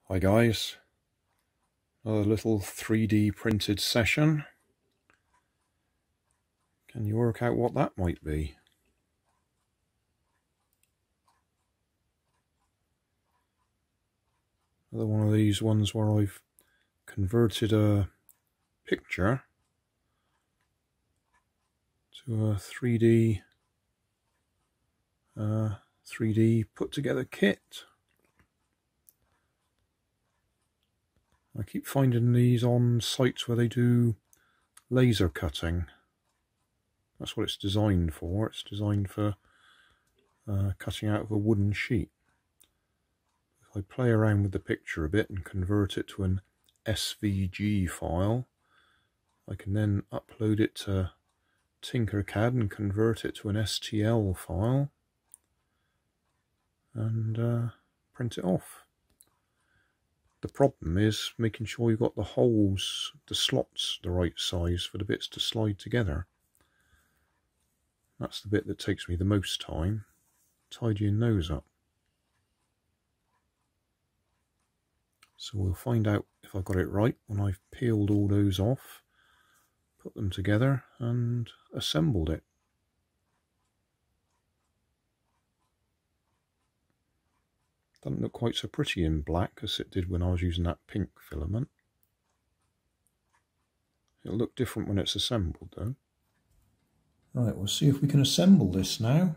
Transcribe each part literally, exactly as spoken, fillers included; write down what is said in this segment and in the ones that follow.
Hi guys, another little three D printed session. Can you work out what that might be? Another one of these ones where I've converted a picture to a three D uh, three D put together kit. I keep finding these on sites where they do laser cutting. That's what it's designed for. It's designed for uh, cutting out of a wooden sheet. If I play around with the picture a bit and convert it to an S V G file, I can then upload it to Tinkercad and convert it to an S T L file and uh, print it off. The problem is making sure you've got the holes, the slots, the right size for the bits to slide together. That's the bit that takes me the most time, tidying those up. So we'll find out if I've got it right when I've peeled all those off, put them together and assembled it. Doesn't look quite so pretty in black as it did when I was using that pink filament. It'll look different when it's assembled though. Right, we'll see if we can assemble this now.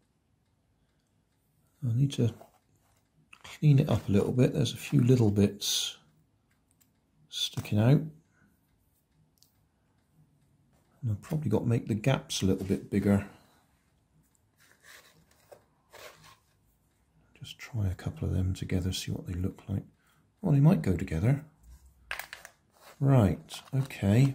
I need to clean it up a little bit. There's a few little bits sticking out. And I've probably got to make the gaps a little bit bigger. Just try a couple of them together, see what they look like. Well, they might go together. Right, okay.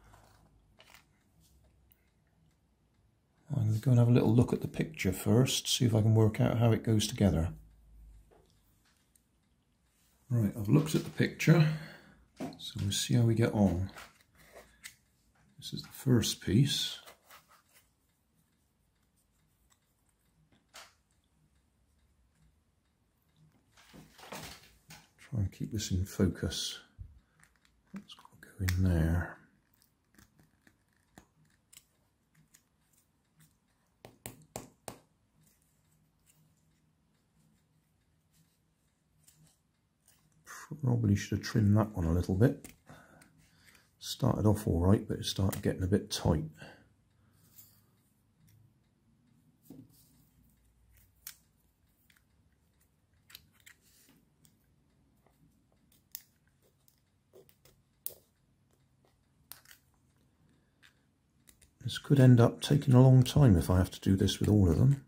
I'm going to go and have a little look at the picture first, see if I can work out how it goes together. Right, I've looked at the picture, so we'll see how we get on. This is the first piece. Try and keep this in focus. That's got to go in there. Probably should have trimmed that one a little bit. Started off all right, but it started getting a bit tight. This could end up taking a long time if I have to do this with all of them.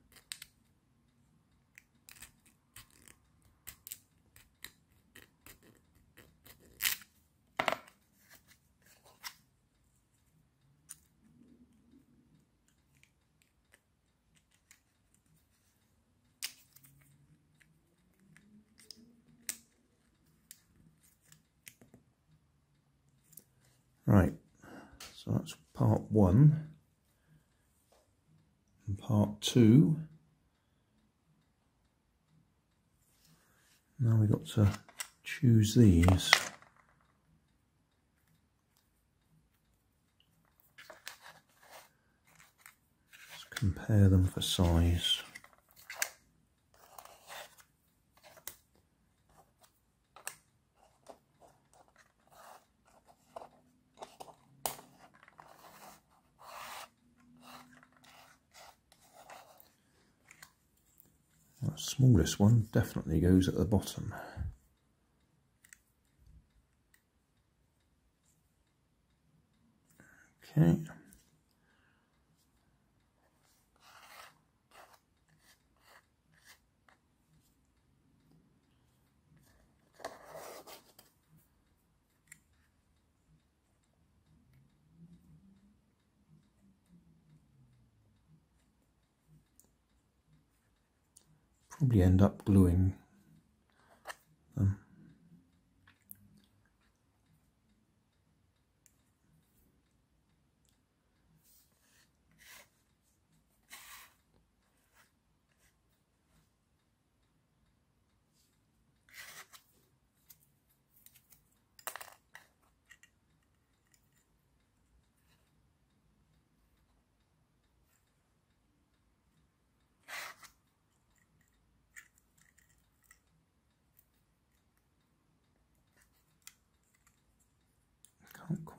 Right, so that's part one. And part two. Now we've got to choose these. Let's compare them for size. The smallest one definitely goes at the bottom. Okay. Probably end up gluing them.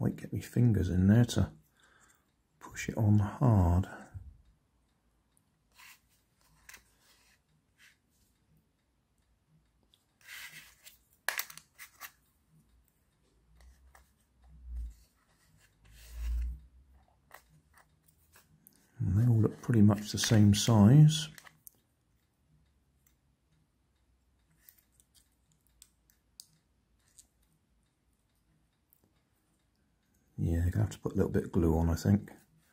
quite get my fingers in there to push it on hard. And they all look pretty much the same size. Yeah, you're going to have to put a little bit of glue on, I think.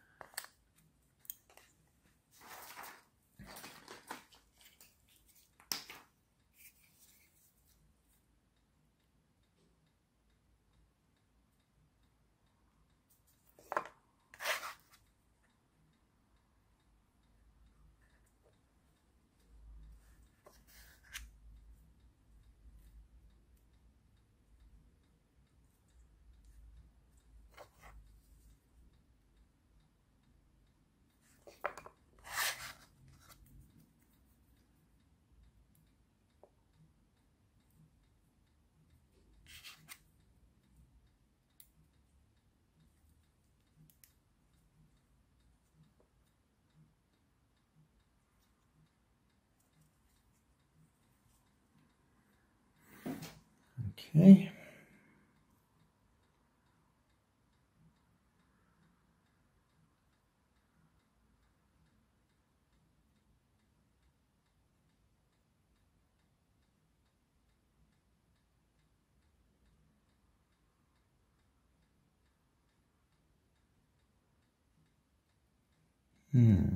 Okay. Hmm.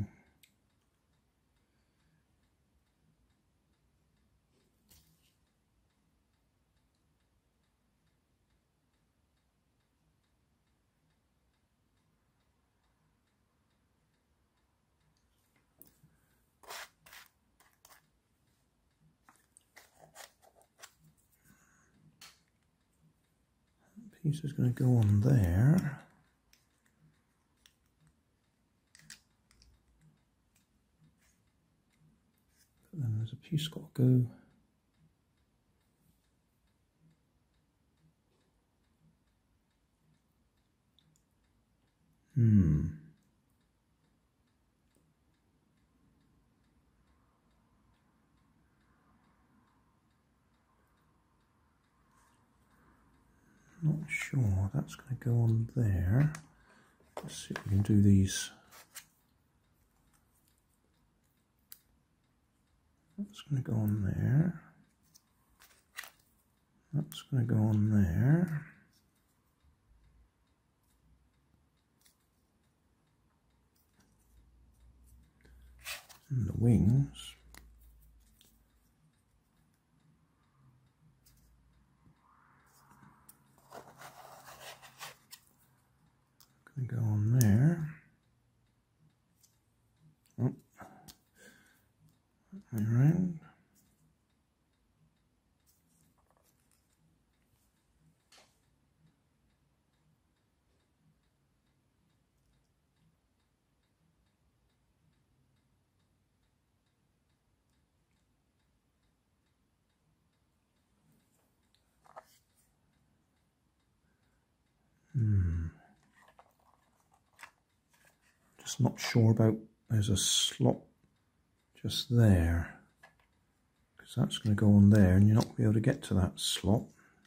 Piece is going to go on there. But then there's a piece got to go. Hmm. Not sure. That's going to go on there. Let's see if we can do these. That's going to go on there. That's going to go on there. And the wings. Going to go on there. Oh. Around. Hmm. Just not sure about, there's a slot just there, because that's going to go on there and you're not going to be able to get to that slot.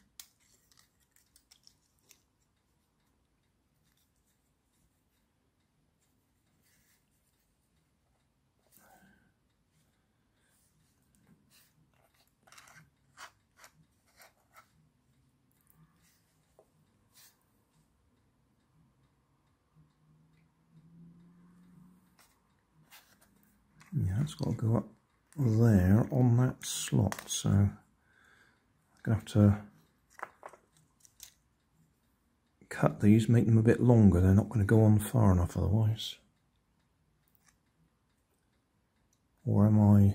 Yeah, it's got to go up there on that slot, so I'm going to have to cut these, make them a bit longer. They're not going to go on far enough otherwise. Or am I...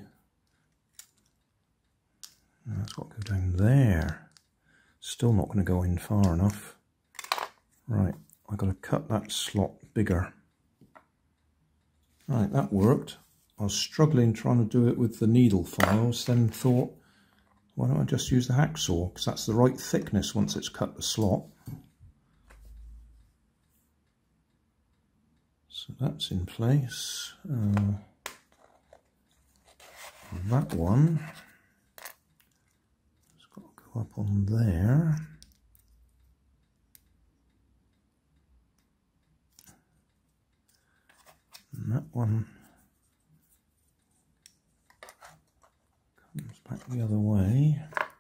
No, it's got to go down there. Still not going to go in far enough. Right, I've got to cut that slot bigger. Right, that worked. I was struggling trying to do it with the needle files, then thought, why don't I just use the hacksaw, because that's the right thickness once it's cut the slot. So that's in place. Uh, that one has got to go up on there. And that one comes back the other way.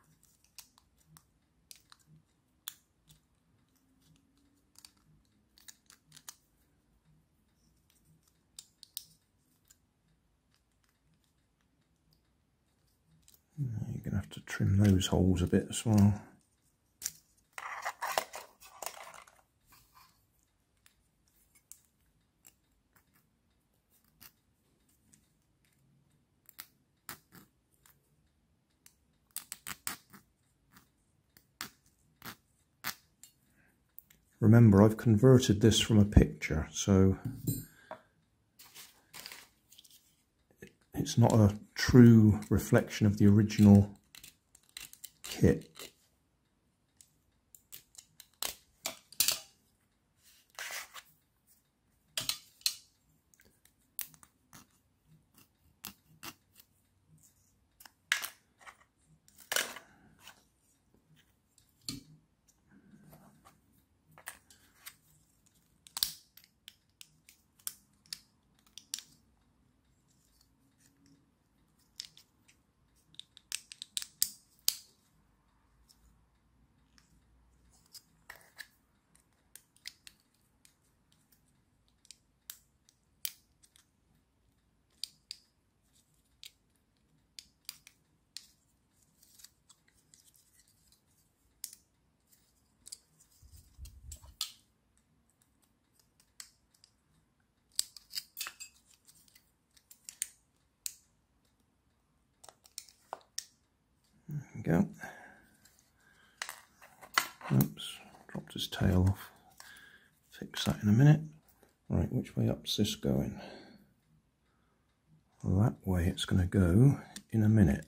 You're going to have to trim those holes a bit as well. Remember, I've converted this from a picture, so it's not a true reflection of the original kit. There we go. Oops, dropped his tail off. Fix that in a minute. Right, which way up's this going? That way it's going to go in a minute.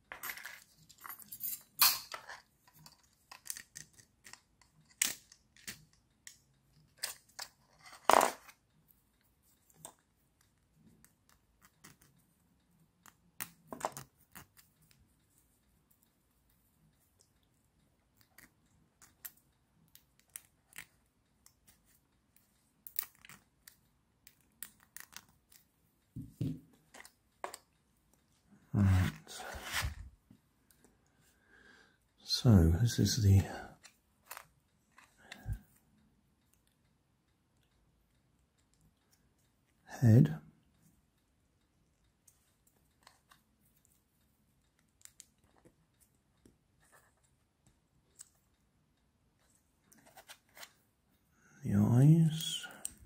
Right, so this is the head. The eyes.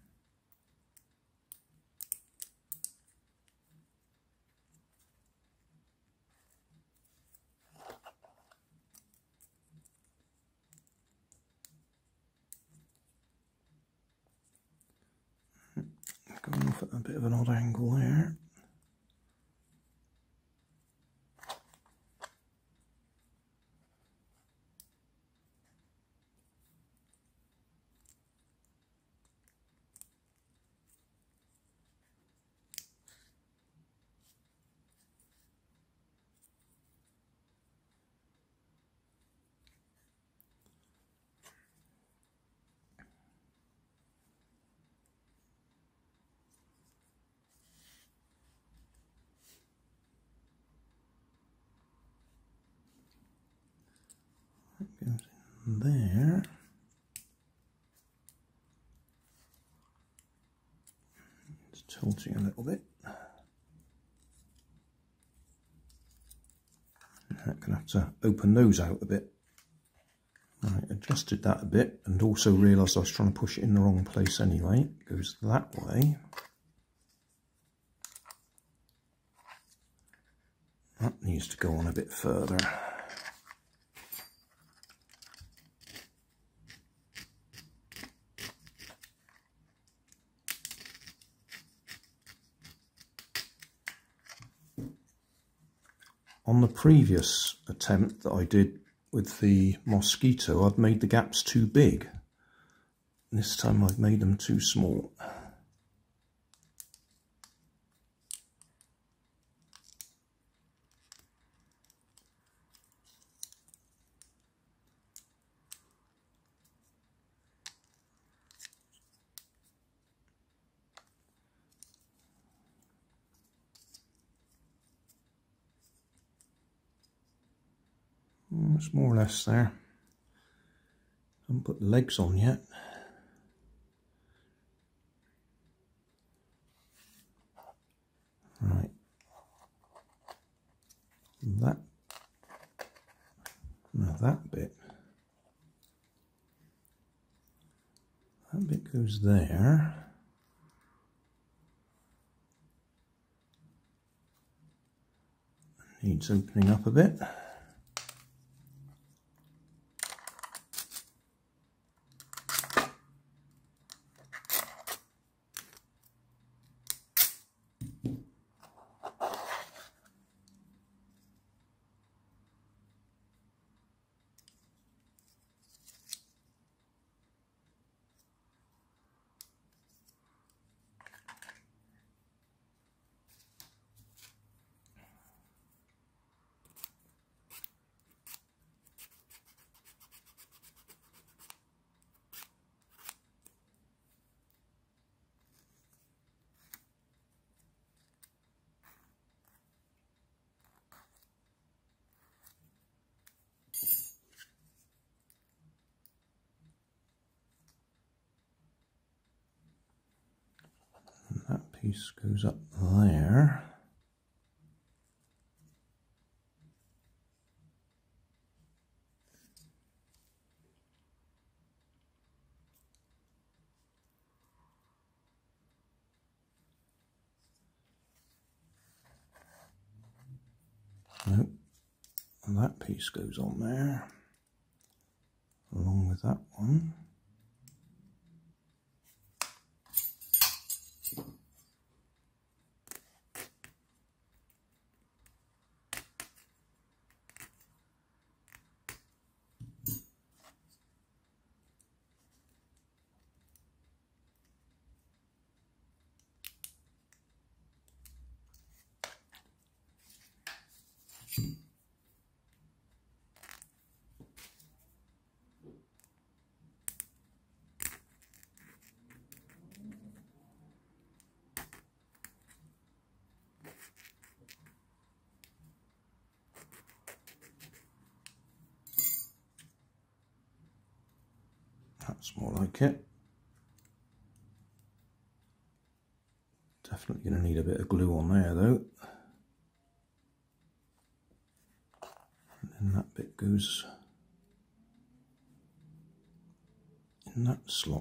Going off at a bit of an odd angle there. That goes in there. It's tilting a little bit. I'm going to have to open those out a bit. Right, adjusted that a bit and also realised I was trying to push it in the wrong place anyway. It goes that way. That needs to go on a bit further. On the previous attempt that I did with the Mosquito, I'd made the gaps too big. This time I've made them too small. It's more or less there. Haven't put the legs on yet. Right. That, now that bit, that bit goes there. Needs opening up a bit. That piece goes up there. Nope. And that piece goes on there, along with that one. That's more like it. Definitely going to need a bit of glue on there though. And then that bit goes in that slot.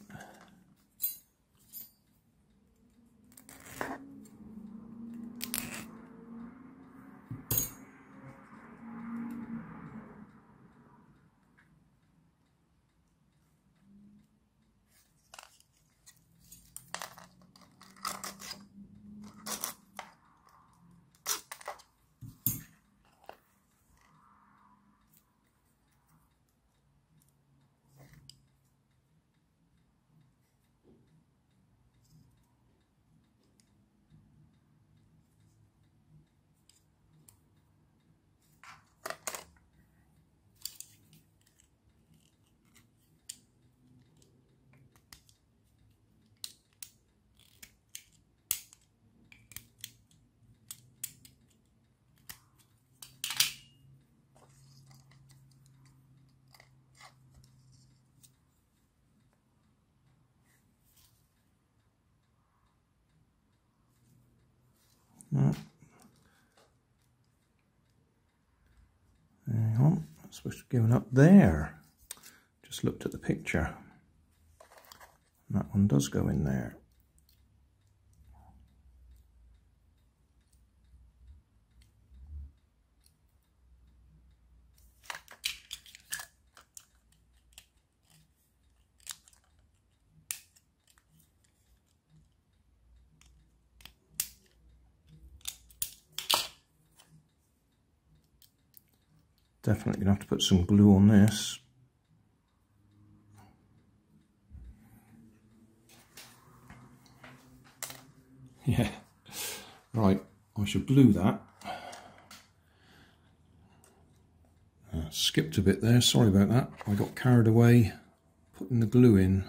Right. Hang on, that's supposed to be going up there. Just looked at the picture. And that one does go in there. Definitely gonna have to put some glue on this. Yeah, right, I should glue that. Uh, skipped a bit there, sorry about that. I got carried away putting the glue in.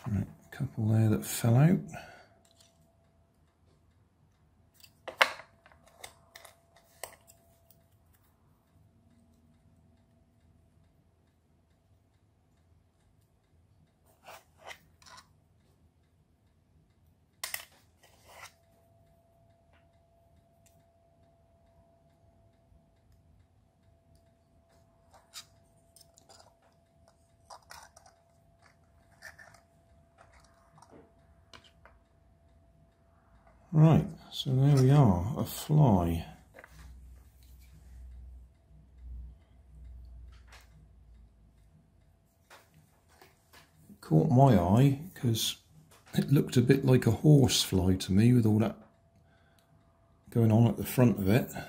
Right, a couple there that fell out. Right, so there we are, a fly. It caught my eye because it looked a bit like a horse fly to me with all that going on at the front of it.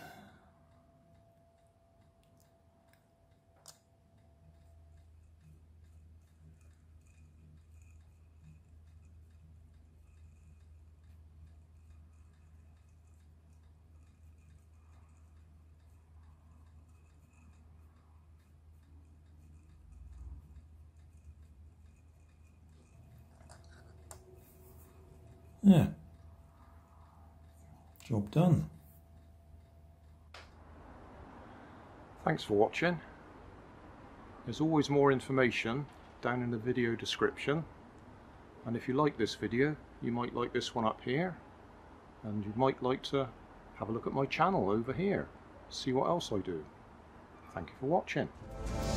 Yeah, job done. Thanks for watching. There's always more information down in the video description, and if you like this video you might like this one up here, and you might like to have a look at my channel over here, see what else I do. Thank you for watching.